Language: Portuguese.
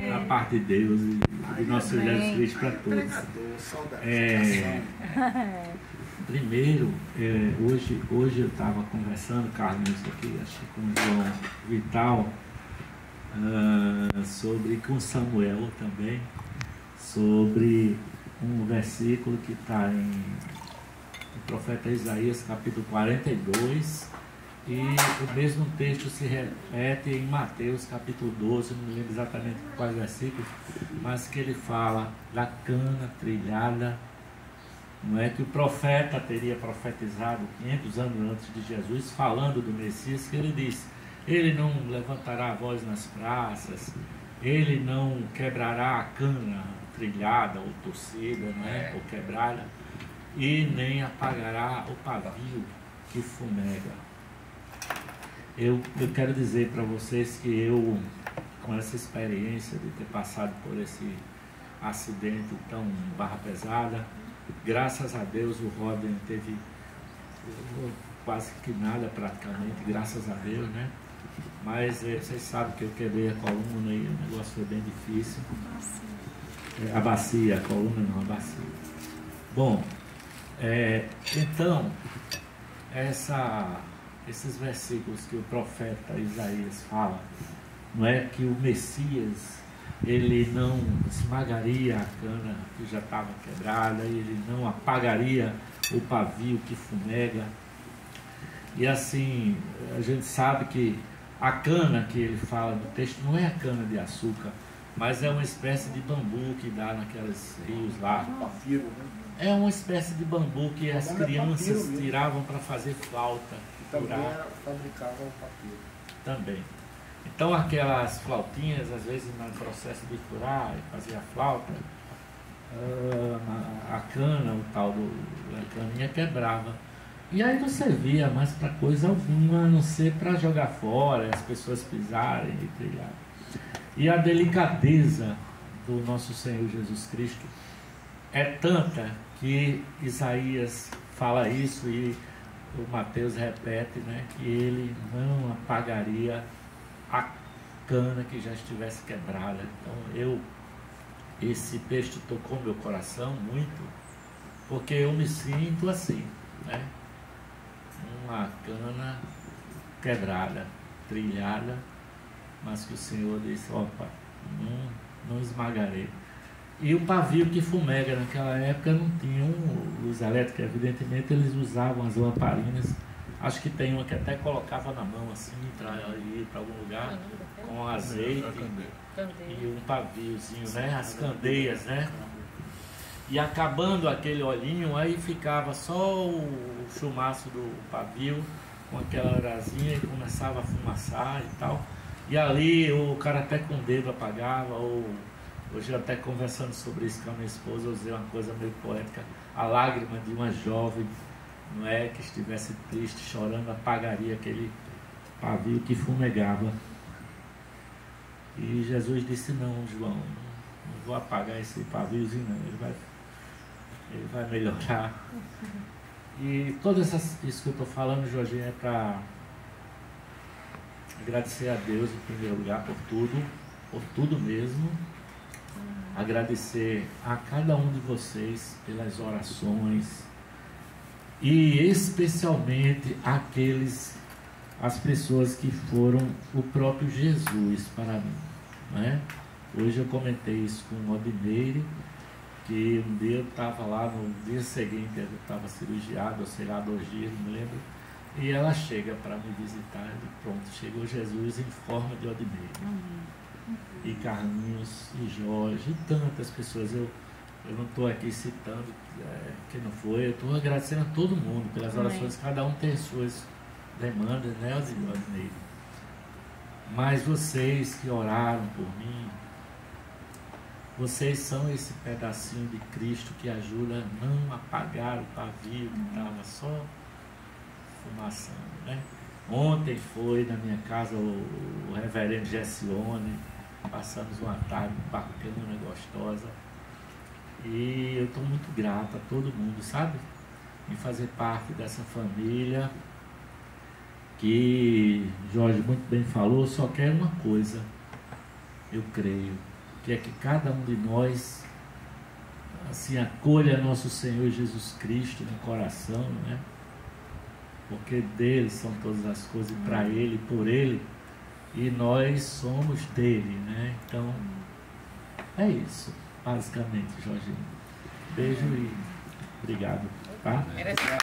da parte de Deus e de nosso Senhor Jesus Cristo para todos. Primeiro, hoje eu estava conversando, Carlos, aqui, acho que com o João Vital, com Samuel também, sobre um versículo que está no profeta Isaías, capítulo 42, e o mesmo texto se repete em Mateus, capítulo 12, não me lembro exatamente quais versículos, mas que ele fala da cana trilhada. Não é que o profeta teria profetizado 500 anos antes de Jesus, falando do Messias, que ele disse: ele não levantará a voz nas praças, ele não quebrará a cana trilhada ou torcida, não é? Ou quebrada, e nem apagará o pavio que fumega. Eu quero dizer para vocês que eu, com essa experiência de ter passado por esse acidente tão barra pesada, graças a Deus o Roden teve quase que nada praticamente, graças a Deus, né? Mas vocês sabem que eu quebrei a coluna e o negócio foi bem difícil. A bacia, a coluna não, a bacia. Bom, então, esses versículos que o profeta Isaías fala, não é que o Messias, ele não esmagaria a cana que já estava quebrada, ele não apagaria o pavio que fumega. E assim, a gente sabe que a cana que ele fala no texto não é a cana de açúcar, mas é uma espécie de bambu que dá naqueles rios lá. É uma espécie de bambu que as crianças tiravam para fazer flauta. Também fabricavam o papiro. Também. Então aquelas flautinhas, às vezes no processo de curar e fazer a flauta, a cana, o tal da caninha quebrava. E aí não servia mais para coisa alguma, a não ser para jogar fora, as pessoas pisarem e trilharem. E a delicadeza do nosso Senhor Jesus Cristo é tanta que Isaías fala isso e o Mateus repete, né, que ele não apagaria a cana que já estivesse quebrada. Então esse texto tocou meu coração muito, porque eu me sinto assim, né? Uma cana quebrada, trilhada, mas que o Senhor disse: opa, não esmagarei. E o pavio que fumega, naquela época não tinha luz elétrica, evidentemente eles usavam as lamparinas. Acho que tem uma que até colocava na mão assim, para ir para algum lugar, com azeite e um paviozinho, né? As candeias, né? E acabando aquele olhinho, aí ficava só o chumaço do pavio com aquela arazinha e começava a fumaçar e tal. E ali o cara até com o dedo apagava, ou hoje até conversando sobre isso com a minha esposa, eu usei uma coisa meio poética: a lágrima de uma jovem, não é, que estivesse triste, chorando, apagaria aquele pavio que fumegava. E Jesus disse: não, João, não vou apagar esse paviozinho não, ele vai melhorar. E todas isso que eu estou falando, Jorginho, é para agradecer a Deus em primeiro lugar por tudo mesmo. Agradecer a cada um de vocês pelas orações, e especialmente as pessoas que foram o próprio Jesus para mim, né? Hoje eu comentei isso com o Odineire, que um dia eu estava lá, no dia seguinte eu estava cirurgiado, ou sei lá, 2 dias, não me lembro, e ela chega para me visitar e pronto, chegou Jesus em forma de Odineire. E Carlinhos, e Jorge, e tantas pessoas. Eu não estou aqui citando quem não foi, eu estou agradecendo a todo mundo pelas orações. Cada um tem suas demandas, né, Odineire? Mas vocês que oraram por mim, vocês são esse pedacinho de Cristo que ajuda a não apagar o pavio que estava só fumaçando, né? Ontem foi na minha casa o reverendo Gessione, passamos uma tarde bacana, gostosa, e eu estou muito grato a todo mundo, sabe? Em fazer parte dessa família que Jorge muito bem falou, só quer uma coisa, eu creio, que é que cada um de nós assim acolha nosso Senhor Jesus Cristo no coração, né? Porque dele são todas as coisas, para ele, por ele, e nós somos dele, né? Então é isso, basicamente, Jorginho. Beijo e obrigado, tá?